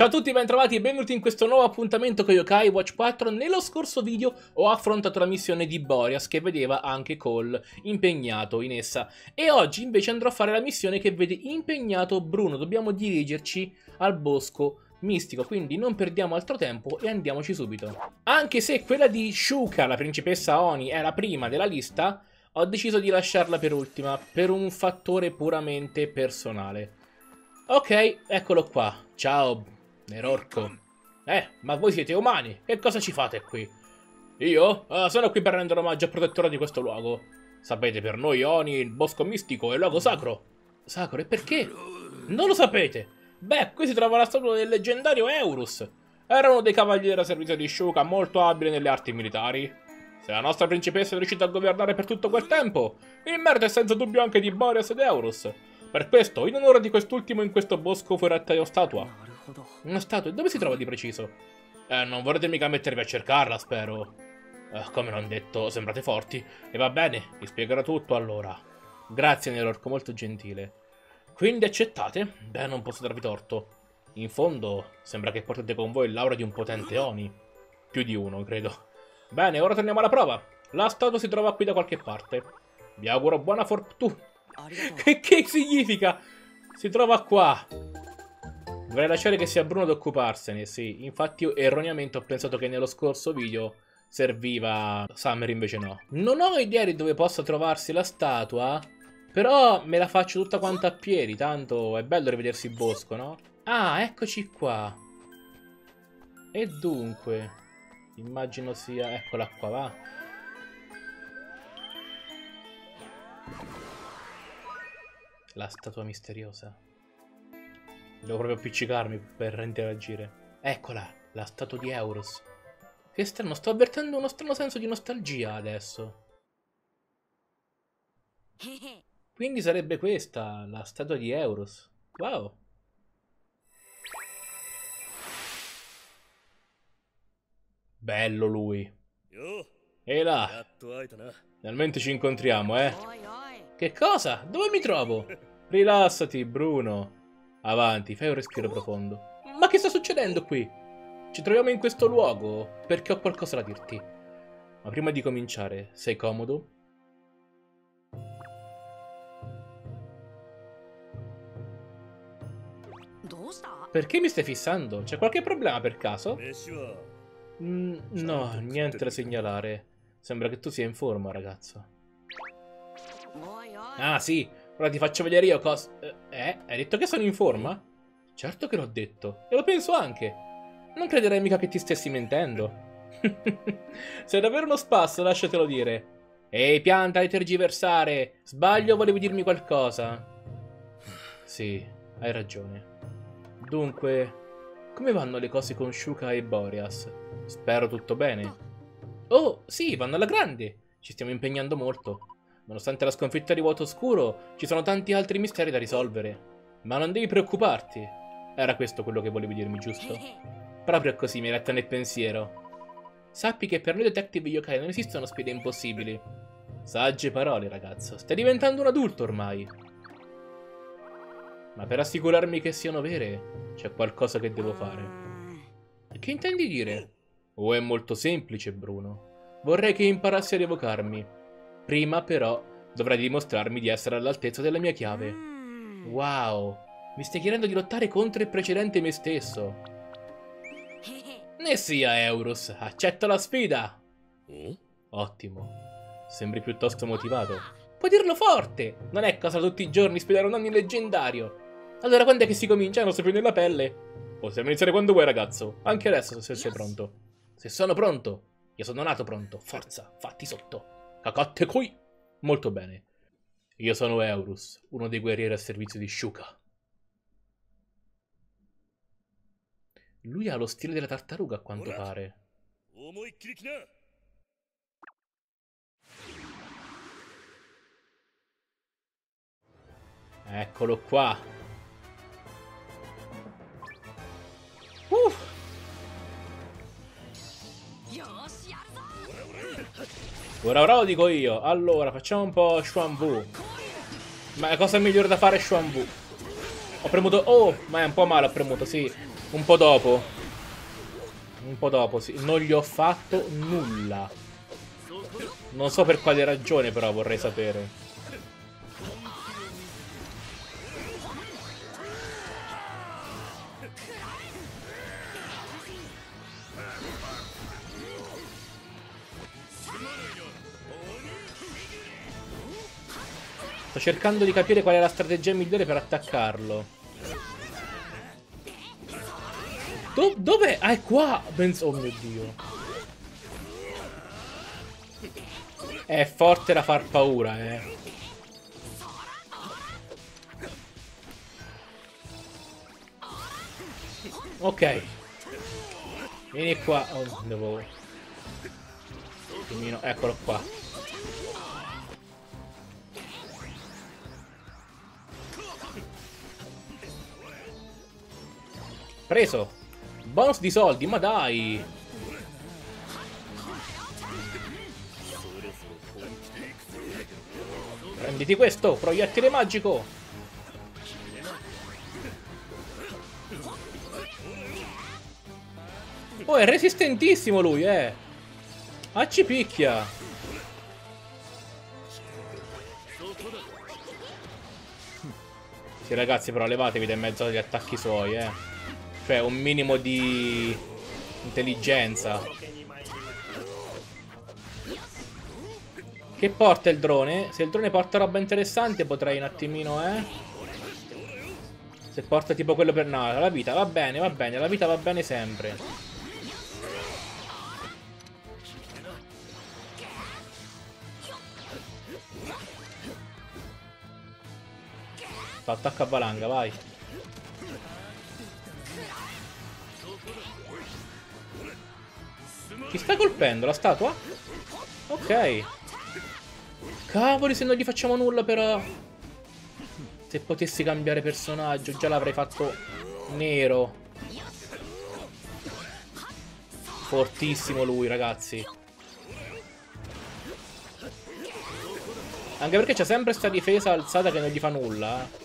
Ciao a tutti, bentrovati e benvenuti in questo nuovo appuntamento con Yokai Watch 4. Nello scorso video ho affrontato la missione di Boreas che vedeva anche Cole impegnato in essa. E oggi invece andrò a fare la missione che vede impegnato Bruno. Dobbiamo dirigerci al bosco mistico, quindi non perdiamo altro tempo e andiamoci subito. Anche se quella di Shuka, la principessa Oni, era prima della lista, ho deciso di lasciarla per ultima, per un fattore puramente personale. Ok, eccolo qua. Ciao, Nerorco. Ma voi siete umani. Che cosa ci fate qui? Io? Sono qui per rendere omaggio al protettore di questo luogo. Sapete, per noi Oni il bosco mistico è il luogo sacro. Sacro? E perché? Non lo sapete? Beh, qui si trova la statua del leggendario Eurus. Era uno dei cavalieri a servizio di Shuka, molto abile nelle arti militari. Se la nostra principessa è riuscita a governare per tutto quel tempo, il merito è senza dubbio anche di Boreas ed Eurus. Per questo, in onore di quest'ultimo, in questo bosco fu eretta una statua. Una statua? E dove si trova di preciso? Non vorrete mica mettervi a cercarla, spero. Come non detto, sembrate forti. E va bene, vi spiegherò tutto allora. Grazie, Nerorco, molto gentile. Quindi accettate? Beh, non posso darvi torto. In fondo, sembra che portate con voi l'aura di un potente Oni. Più di uno, credo. Bene, ora torniamo alla prova. La statua si trova qui da qualche parte. Vi auguro buona fortuna. Che significa? Si trova qua. Dovrei lasciare che sia Bruno ad occuparsene, sì. Infatti io erroneamente ho pensato che nello scorso video serviva Summer, invece no. Non ho idea di dove possa trovarsi la statua, però me la faccio tutta quanta a piedi, tanto è bello rivedersi il bosco, no? Ah, eccoci qua. E dunque, immagino sia... Eccola qua, va. La statua misteriosa. Devo proprio appiccicarmi per interagire. Eccola, la statua di Eurus. Che strano, sto avvertendo uno strano senso di nostalgia adesso. Quindi sarebbe questa, la statua di Eurus. Wow. Bello lui. E là. Finalmente ci incontriamo, eh. Che cosa? Dove mi trovo? Rilassati, Bruno. Avanti, fai un respiro profondo. Ma che sta succedendo qui? Ci troviamo in questo luogo perché ho qualcosa da dirti. Ma prima di cominciare, sei comodo? Perché mi stai fissando? C'è qualche problema per caso? No, niente da segnalare. Sembra che tu sia in forma, ragazzo. Ah, sì. Ora ti faccio vedere io cosa... Hai detto che sono in forma? Certo che l'ho detto. E lo penso anche. Non crederei mica che ti stessi mentendo. Sei davvero uno spasso, lasciatelo dire. Ehi, pianta di tergiversare. Sbaglio o volevi dirmi qualcosa? Sì, hai ragione. Dunque, come vanno le cose con Shuka e Boreas? Spero tutto bene. Oh, sì, vanno alla grande. Ci stiamo impegnando molto. Nonostante la sconfitta di Vuoto Oscuro, ci sono tanti altri misteri da risolvere. Ma non devi preoccuparti. Era questo quello che volevi dirmi, giusto? Proprio così mi hai letto nel pensiero. Sappi che per noi Detective Yokai non esistono sfide impossibili. Sagge parole, ragazzo. Stai diventando un adulto ormai. Ma per assicurarmi che siano vere, c'è qualcosa che devo fare. Che intendi dire? Oh, è molto semplice, Bruno. Vorrei che imparassi a rievocarmi. Prima, però, dovrai dimostrarmi di essere all'altezza della mia chiave. Wow, mi stai chiedendo di lottare contro il precedente me stesso. Ne sia, Eurus, accetto la sfida. Ottimo, sembri piuttosto motivato. Puoi dirlo forte, non è cosa tutti i giorni sfidare un Oni leggendario. Allora quando è che si comincia? Non so più nella pelle. Possiamo iniziare quando vuoi, ragazzo, anche adesso se sei pronto. Se sono pronto, io sono nato pronto, forza, fatti sotto. Cacatte qui! Molto bene. Io sono Eurus, uno dei guerrieri a servizio di Shuka. Lui ha lo stile della tartaruga, a quanto pare. Eccolo qua. Ora lo dico io. Allora, facciamo un po' Xuanwu. Ma la cosa migliore da fare è Xuanwu. Ho premuto... Oh, ma è un po' male, ho premuto, sì. Un po' dopo. Un po' dopo, sì. Non gli ho fatto nulla. Non so per quale ragione, però vorrei sapere. Sto cercando di capire qual è la strategia migliore per attaccarlo. Dov'è? Ah, è qua! Oh mio Dio. È forte da far paura, eh. Ok. Vieni qua. Oh, devo... Eccolo qua. Preso. Bonus di soldi, ma dai. Prenditi questo, proiettile magico. Oh, è resistentissimo lui, eh. Ah, ci picchia. Sì, ragazzi, però levatevi da mezzo agli attacchi suoi, eh. Cioè, un minimo di intelligenza. Che porta il drone? Se il drone porta roba interessante potrei un attimino, eh. Se porta tipo quello per... No, la vita va bene, la vita va bene sempre. Attacco a valanga, vai. Chi sta colpendo? La statua? Ok. Cavoli, se non gli facciamo nulla però. Se potessi cambiare personaggio già l'avrei fatto nero. Fortissimo lui, ragazzi. Anche perché c'è sempre sta difesa alzata che non gli fa nulla, eh.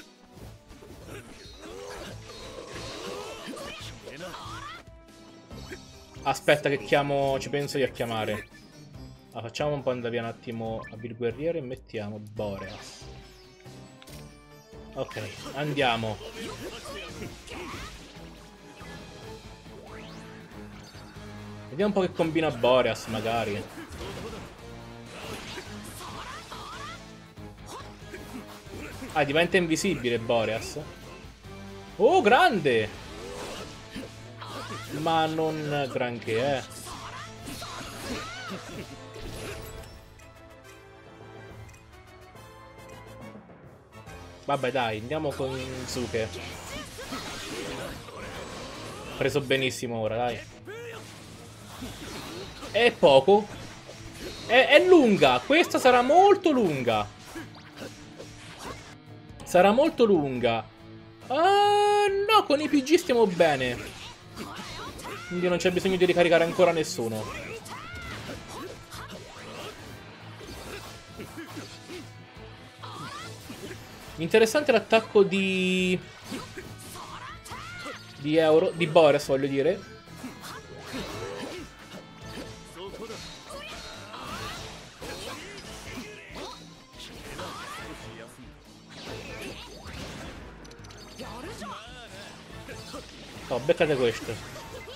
Aspetta che chiamo... Ci penso io a chiamare. Facciamo un po' andare via un attimo il guerriero e mettiamo Boreas. Ok, andiamo. Vediamo un po' che combina Boreas, magari. Ah, diventa invisibile Boreas. Oh, grande! Ma non granché, eh. Vabbè, dai, andiamo con Zuke. Preso benissimo ora, dai. È poco. È lunga. Questa sarà molto lunga. Sarà molto lunga. No, con i PG stiamo bene. Quindi non c'è bisogno di ricaricare ancora nessuno. Interessante l'attacco di Boreas, voglio dire. Oh, beccate questo.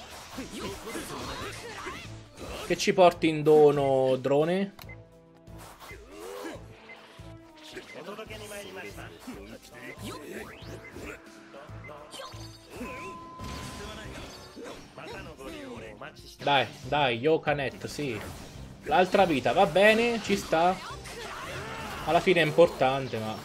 Che ci porti in dono, drone? Dai, dai, Yokanet, sì. L'altra vita, va bene, ci sta. Alla fine è importante, ma...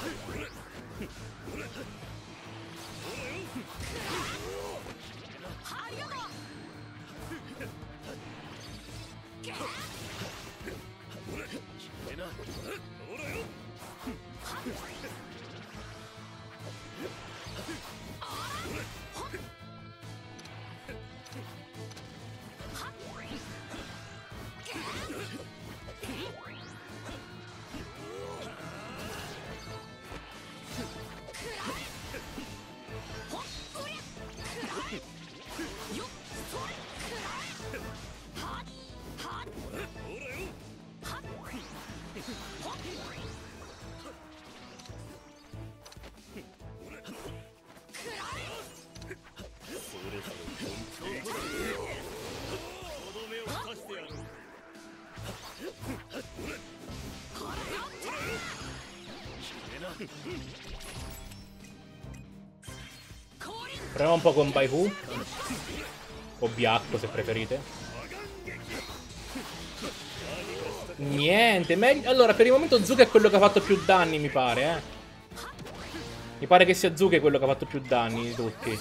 Proviamo un po' con Baihu. O Byakko se preferite. Niente, meglio. Allora, per il momento Zuka è quello che ha fatto più danni, mi pare, Mi pare che sia Zuka quello che ha fatto più danni di tutti.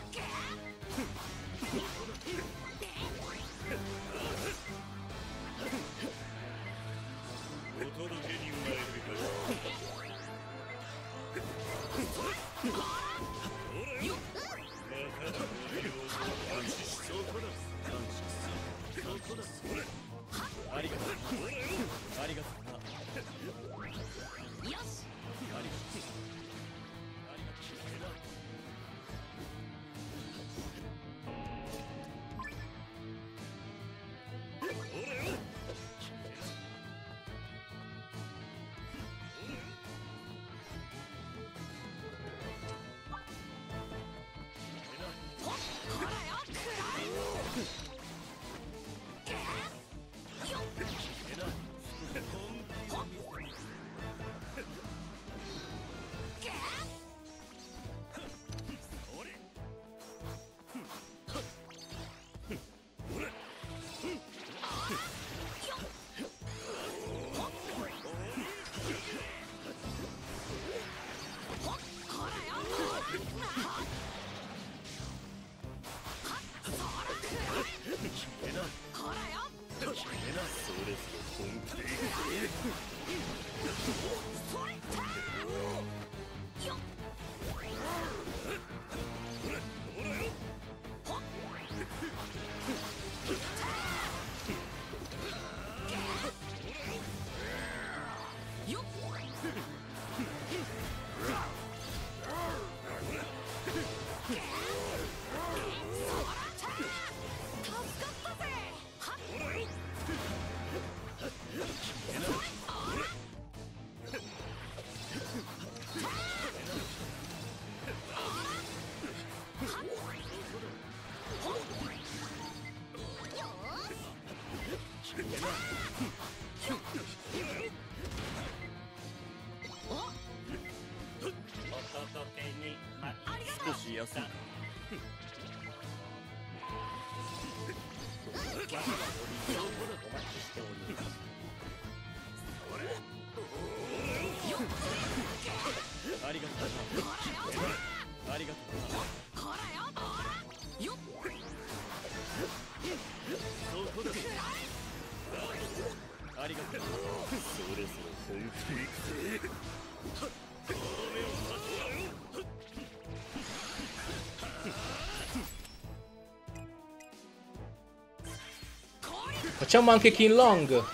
Facciamo anche Qinglong.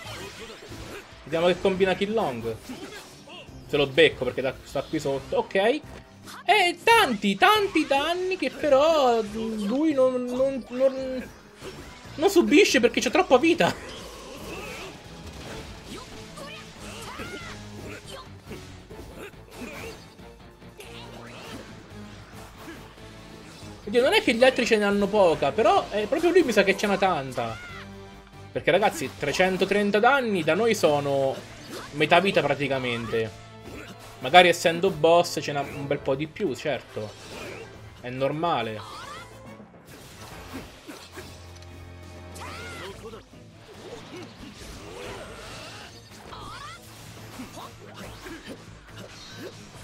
Vediamo che combina Qinglong. Se lo becco perché sta qui sotto. Ok. E tanti danni che però lui non subisce perché c'ha troppa vita. Oddio, non è che gli altri ce ne hanno poca, però proprio lui mi sa che ce n'ha tanta. Perché ragazzi, 330 danni da noi sono metà vita praticamente. Magari essendo boss ce n'ha un bel po' di più, certo. È normale.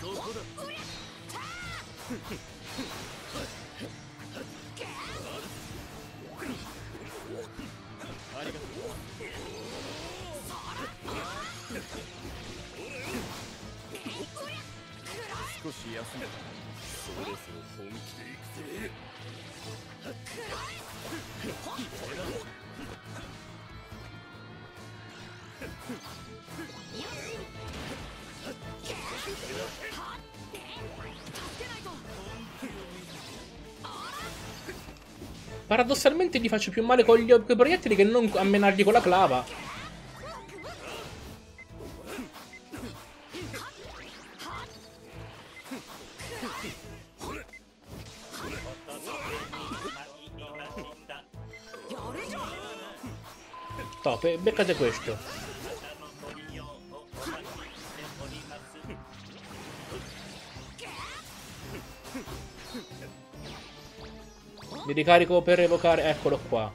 Paradossalmente gli faccio più male con gli coi proiettili che non a menargli con la clava. Top, beccate questo. Mi ricarico per evocare. Eccolo qua.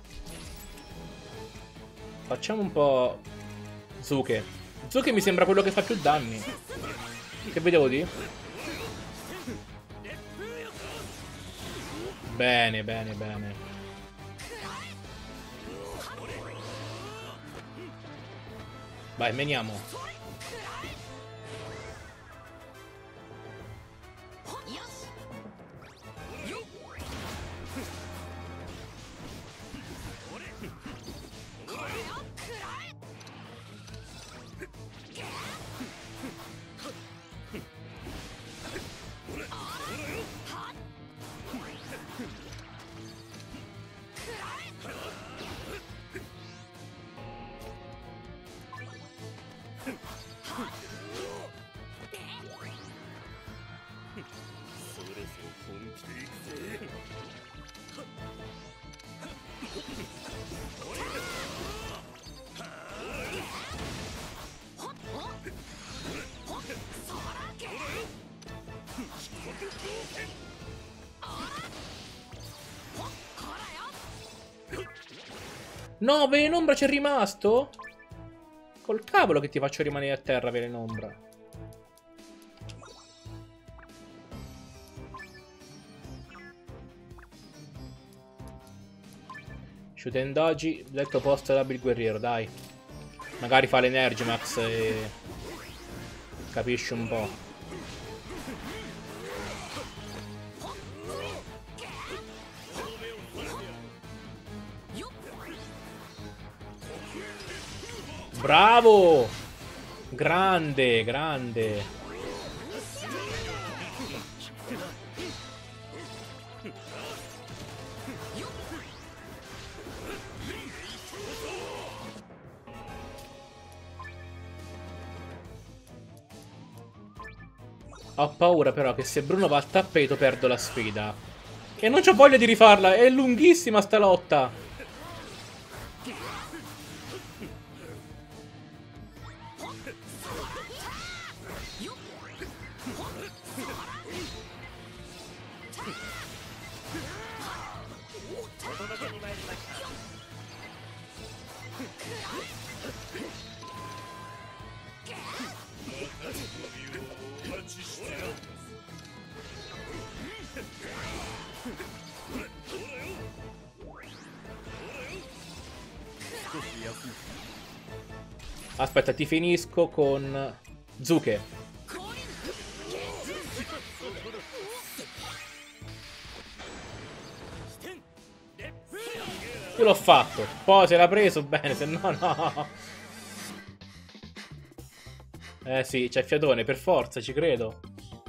Facciamo un po' Zuke. Zuke mi sembra quello che fa più danni. Che vedevo di? Bene, bene, bene. Vai, meniamo. No, Velenombra c'è rimasto? Col cavolo che ti faccio rimanere a terra, Velenombra. Shutendoji, letto posto da Bill Guerriero, dai. Magari fa l'Energimax e capisci un po'. Bravo! Grande, grande. Ho paura però che se Bruno va al tappeto perdo la sfida. E non c'ho voglia di rifarla, è lunghissima sta lotta. Aspetta, ti finisco con Zuke. Io l'ho fatto. Poi se l'ha preso bene, se no no. Eh sì, c'è fiatone, per forza, ci credo.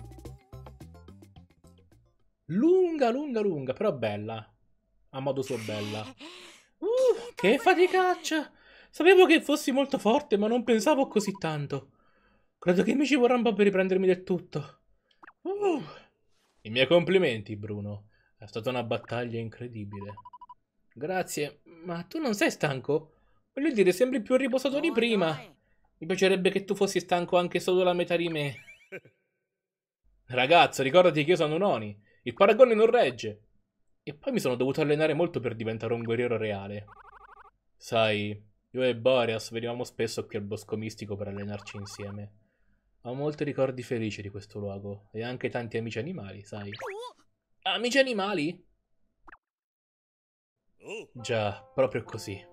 Lunga, lunga, lunga, però bella. A modo suo bella. Che faticaccia! Sapevo che fossi molto forte, ma non pensavo così tanto. Credo che mi ci vorrà un po' per riprendermi del tutto. I miei complimenti, Bruno. È stata una battaglia incredibile. Grazie, ma tu non sei stanco? Voglio dire, sembri più riposato di prima. Mi piacerebbe che tu fossi stanco anche solo la metà di me. Ragazzo, ricordati che io sono un Oni. Il paragone non regge. E poi mi sono dovuto allenare molto per diventare un guerriero reale. Sai, io e Boreas venivamo spesso qui al Bosco Mistico per allenarci insieme. Ho molti ricordi felici di questo luogo e anche tanti amici animali, sai? Amici animali? Già, proprio così.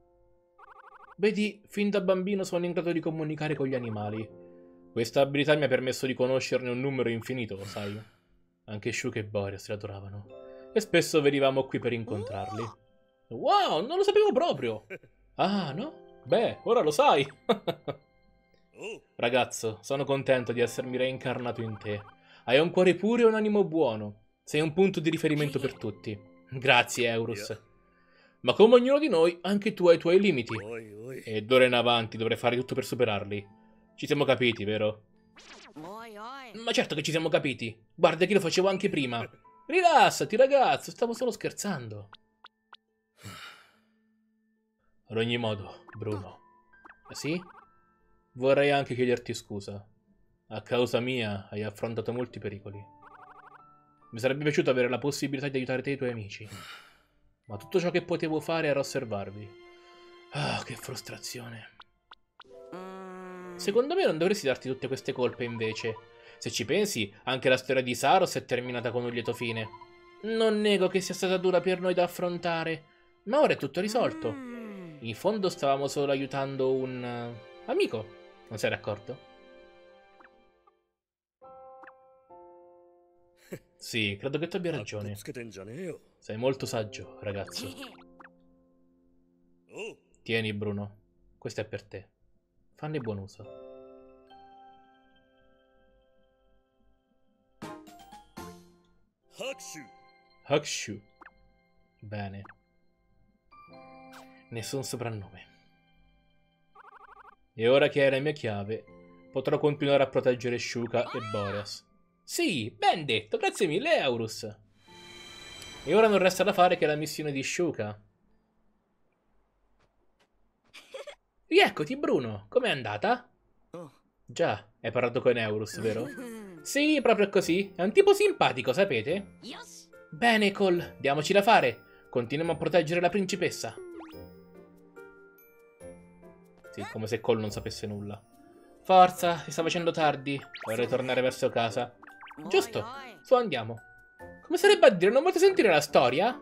Vedi, fin da bambino sono in grado di comunicare con gli animali. Questa abilità mi ha permesso di conoscerne un numero infinito, lo sai? Anche Shuka e Boreas li adoravano. E spesso venivamo qui per incontrarli. Wow, non lo sapevo proprio! Ah, no? Beh, ora lo sai! Ragazzo, sono contento di essermi reincarnato in te. Hai un cuore puro e un animo buono. Sei un punto di riferimento per tutti. Grazie, Eurus. Ma come ognuno di noi, anche tu hai i tuoi limiti. E d'ora in avanti dovrai fare tutto per superarli. Ci siamo capiti, vero? Ma certo che ci siamo capiti. Guarda che lo facevo anche prima. Rilassati, ragazzo, stavo solo scherzando. Ad ogni modo, Bruno. Sì? Vorrei anche chiederti scusa. A causa mia hai affrontato molti pericoli. Mi sarebbe piaciuto avere la possibilità di aiutare te e i tuoi amici. Ma tutto ciò che potevo fare era osservarvi. Ah, che frustrazione. Secondo me non dovresti darti tutte queste colpe invece. Se ci pensi, anche la storia di Saros è terminata con un lieto fine. Non nego che sia stata dura per noi da affrontare, ma ora è tutto risolto. In fondo stavamo solo aiutando un amico, non sei d'accordo? Sì, credo che tu abbia ragione. Sei molto saggio, ragazzo. Tieni, Bruno. Questo è per te. Fanne buon uso. Hakushu. Bene. Nessun soprannome. E ora che hai la mia chiave, potrò continuare a proteggere Shuka e Boreas. Sì, ben detto, grazie mille, Eurus. E ora non resta da fare che la missione di Shuka. Rieccoti, Bruno, com'è andata? Già, hai parlato con Eurus, vero? Sì, proprio così. È un tipo simpatico, sapete? Bene, Cole, diamoci da fare. Continuiamo a proteggere la principessa. Sì, come se Cole non sapesse nulla. Forza, si sta facendo tardi. Vorrei tornare verso casa. Giusto, su andiamo. Come sarebbe a dire, non volete sentire la storia?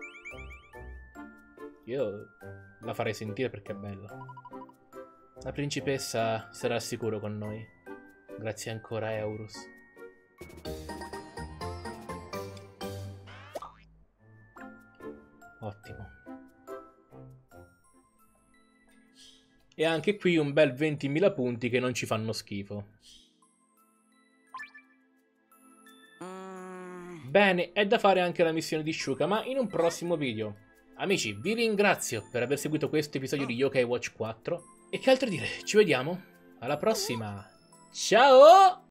Io la farei sentire perché è bella. La principessa sarà al sicuro con noi. Grazie ancora, Eurus. Ottimo. E anche qui un bel 20.000 punti che non ci fanno schifo. Bene, è da fare anche la missione di Shuka, ma in un prossimo video. Amici, vi ringrazio per aver seguito questo episodio di Yokai Watch 4. E che altro dire, ci vediamo alla prossima. Ciao!